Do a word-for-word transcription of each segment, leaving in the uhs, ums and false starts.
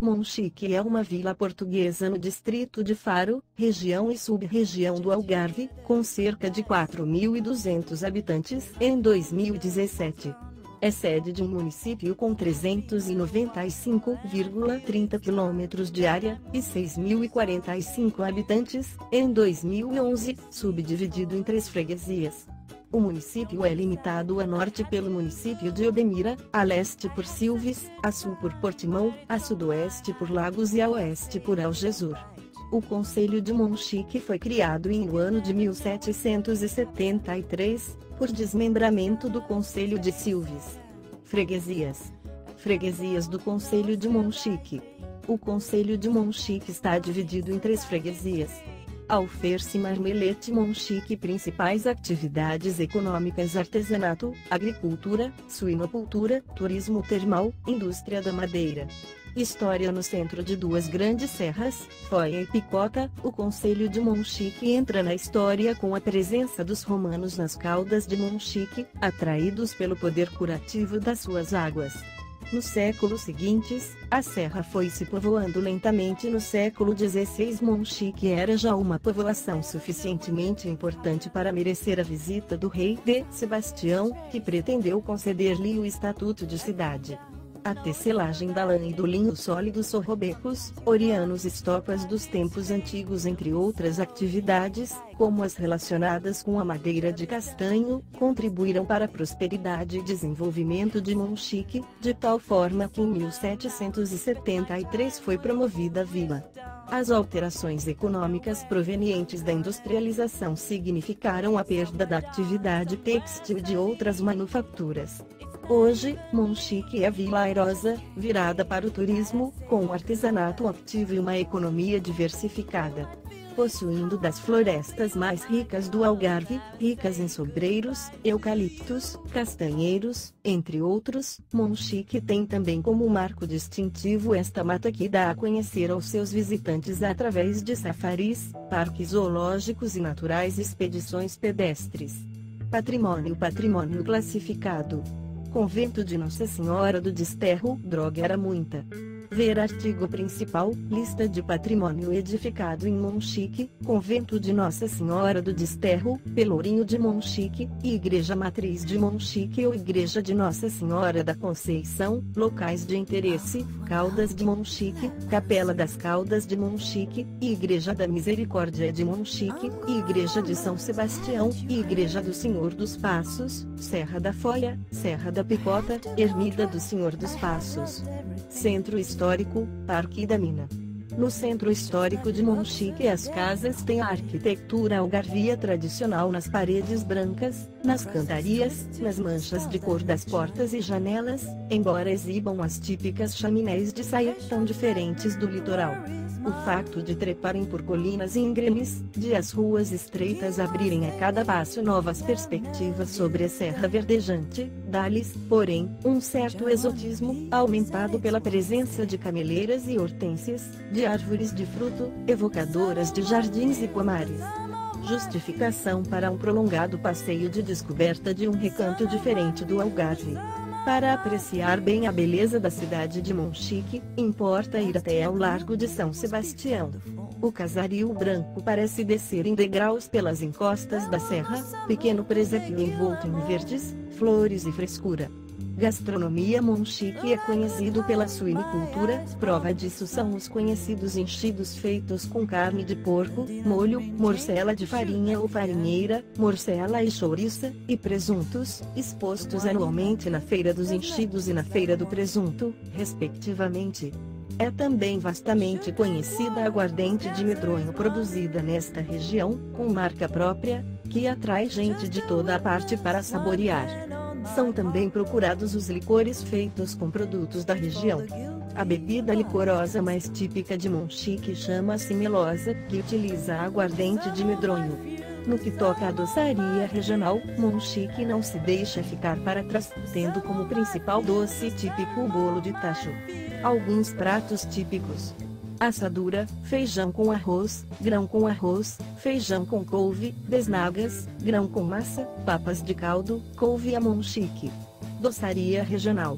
Monchique é uma vila portuguesa no distrito de Faro, região e sub-região do Algarve, com cerca de quatro mil e duzentos habitantes em dois mil e dezessete. É sede de um município com trezentos e noventa e cinco vírgula trinta quilômetros de área, e seis mil e quarenta e cinco habitantes, em dois mil e onze, subdividido em três freguesias. O município é limitado a norte pelo município de Odemira, a leste por Silves, a sul por Portimão, a sudoeste por Lagos e a oeste por Algesur. O Concelho de Monchique foi criado em no ano de mil setecentos e setenta e três, por desmembramento do Concelho de Silves. Freguesias. Freguesias do Concelho de Monchique. O Concelho de Monchique está dividido em três freguesias. Alferce, Marmelete e Monchique. Principais atividades econômicas: artesanato, agricultura, suinocultura, turismo termal, indústria da madeira. História. No centro de duas grandes serras, Foia e Picota, o Concelho de Monchique entra na história com a presença dos romanos nas Caldas de Monchique, atraídos pelo poder curativo das suas águas. Nos séculos seguintes, a serra foi se povoando lentamente. No século dezesseis, Monchique era já uma povoação suficientemente importante para merecer a visita do rei D. Sebastião, que pretendeu conceder-lhe o estatuto de cidade. A tecelagem da lã e do linho sólido, sorrobecos, orianos, estopas dos tempos antigos, entre outras atividades, como as relacionadas com a madeira de castanho, contribuíram para a prosperidade e desenvolvimento de Monchique, de tal forma que em mil setecentos e setenta e três foi promovida a vila. As alterações econômicas provenientes da industrialização significaram a perda da atividade têxtil e de outras manufaturas. Hoje, Monchique é vila airosa, virada para o turismo, com um artesanato ativo e uma economia diversificada. Possuindo das florestas mais ricas do Algarve, ricas em sobreiros, eucaliptos, castanheiros, entre outros, Monchique tem também como marco distintivo esta mata que dá a conhecer aos seus visitantes através de safaris, parques zoológicos e naturais e expedições pedestres. Patrimônio. Patrimônio classificado. Convento de Nossa Senhora do Desterro. Droga era muita. Ver artigo principal, lista de patrimônio edificado em Monchique, Convento de Nossa Senhora do Desterro, Pelourinho de Monchique, e Igreja Matriz de Monchique ou Igreja de Nossa Senhora da Conceição. Locais de interesse: Caldas de Monchique, Capela das Caldas de Monchique, e Igreja da Misericórdia de Monchique, e Igreja de São Sebastião, e Igreja do Senhor dos Passos, Serra da Foia, Serra da Picota, Ermida do Senhor dos Passos. Centro Histórico, Parque da Mina. No centro histórico de Monchique, as casas têm a arquitetura algarvia tradicional nas paredes brancas, nas cantarias, nas manchas de cor das portas e janelas, embora exibam as típicas chaminés de saia tão diferentes do litoral. O facto de treparem por colinas íngremes, de as ruas estreitas abrirem a cada passo novas perspectivas sobre a serra verdejante, dá-lhes, porém, um certo exotismo, aumentado pela presença de cameleiras e hortênsias, de árvores de fruto, evocadoras de jardins e pomares. Justificação para um prolongado passeio de descoberta de um recanto diferente do Algarve. Para apreciar bem a beleza da cidade de Monchique, importa ir até ao Largo de São Sebastião. O casario branco parece descer em degraus pelas encostas da serra, pequeno presépio envolto em verdes, flores e frescura. Gastronomia. Monchique é conhecido pela suinicultura, prova disso são os conhecidos enchidos feitos com carne de porco, molho, morcela de farinha ou farinheira, morcela e chouriça, e presuntos, expostos anualmente na Feira dos Enchidos e na Feira do Presunto, respectivamente. É também vastamente conhecida a aguardente de medronho produzida nesta região, com marca própria, que atrai gente de toda a parte para saborear. São também procurados os licores feitos com produtos da região. A bebida licorosa mais típica de Monchique chama-se melosa, que utiliza a aguardente de medronho. No que toca à doçaria regional, Monchique não se deixa ficar para trás, tendo como principal doce típico o bolo de tacho. Alguns pratos típicos: assadura, feijão com arroz, grão com arroz, feijão com couve, besnagas, grão com massa, papas de caldo, couve à Monchique. Doçaria regional: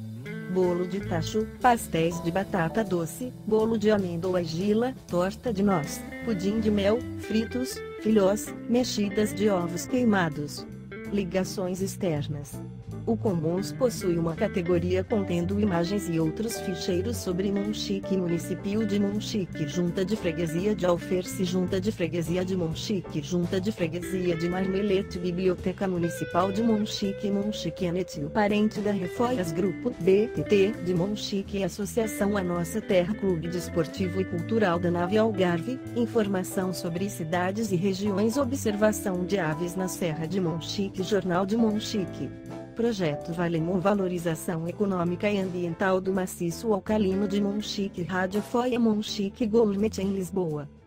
bolo de tacho, pastéis de batata doce, bolo de amêndoa e gila, torta de noz, pudim de mel, fritos, filhós, mexidas de ovos queimados. Ligações externas. O Commons possui uma categoria contendo imagens e outros ficheiros sobre Monchique, município de Monchique, Junta de Freguesia de Alferce, Junta de Freguesia de Monchique, Junta de Freguesia de Marmelete, Biblioteca Municipal de Monchique, Monchique Anetio, parente da Refoias, Grupo B T T de Monchique, Associação A Nossa Terra, Clube Desportivo e Cultural da Nave Algarve, informação sobre cidades e regiões, observação de aves na Serra de Monchique, Jornal de Monchique. Projeto Valemon, valorização econômica e ambiental do maciço alcalino de Monchique, Rádio Foia Monchique Gourmet em Lisboa.